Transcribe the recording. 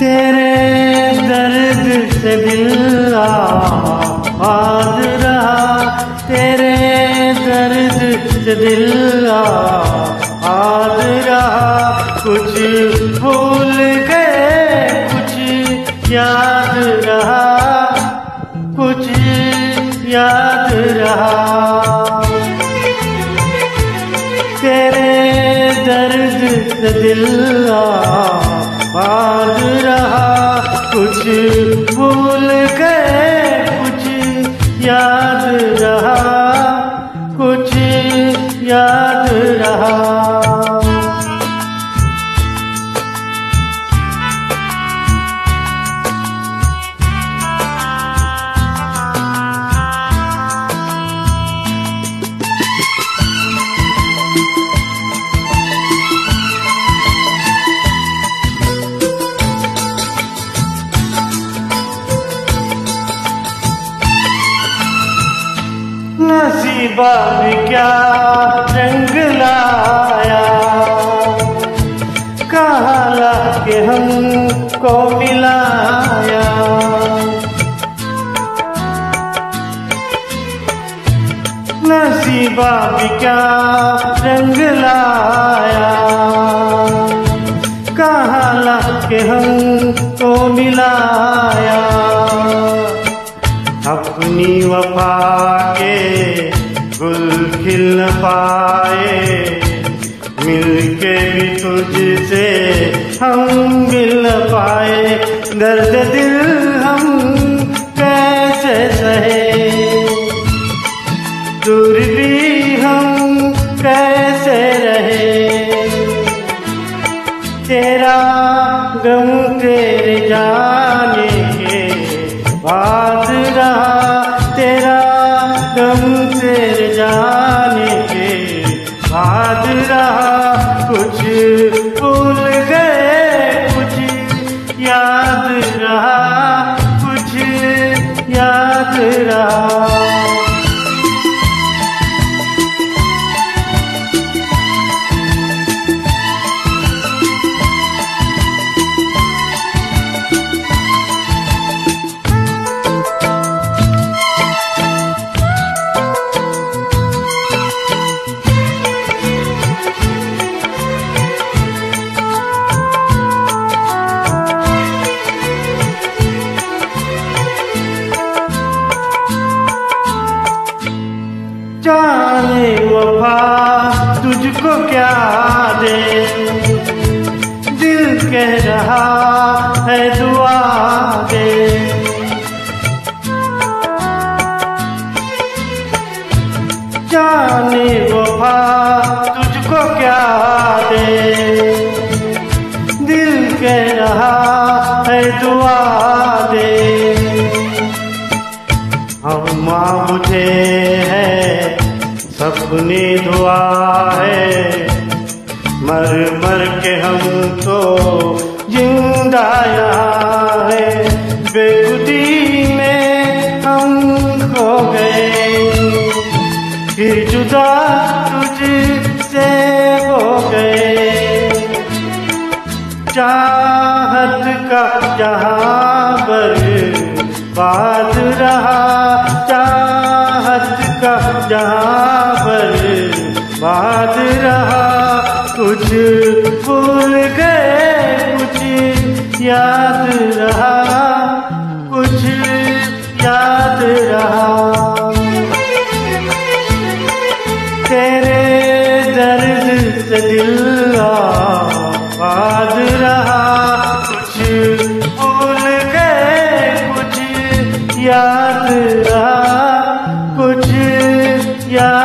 तेरे दर्द से दिल आबाद रहा, तेरे दर्द से दिल आबाद रहा। कुछ भूल गए, कुछ याद रहा, कुछ याद रहा। तेरे दर्द से दिल आबाद रहा, कुछ भूल गए, कुछ याद रहा, कुछ याद रहा। नसीबा भी क्या रंग लाया, कहाँ लाके हमको मिलाया। नसीबा भी क्या रंग लाया, कहाँ लाके हमको मिलाया। अपनी वफा के गुल खिल न पाए, मिलके भी तुझसे हम मिल न पाए। दर्द दिल हम कैसे सहे, दूर भी हम कैसे रहे। तेरा गम तेरे जाने के बाद रहा, तेरा गम तेरे जाने के बाद रहा। कुछ भूल गए, कुछ याद रहा, कुछ याद रहा। जाने वफा तुझको क्या दे, दिल कह रहा है दुआ दे। जाने वफा तुझको क्या दे, दिल कह रहा है दुआ दे। हम मुझे है सपने दुआ है, मर मर के हम तो जिंदा यहाँ है। बेखुदी में हम खो गए, फिर जुदा तुझसे हो गए। चाहत का जहां बर्बाद रहा, चाहत का जहां बर्बाद रहा। कुछ भूल गए, कुछ याद रहा, कुछ याद रहा। तेरे दर्द से दिल आबाद रहा, कुछ भूल गए, कुछ याद रहा, कुछ याद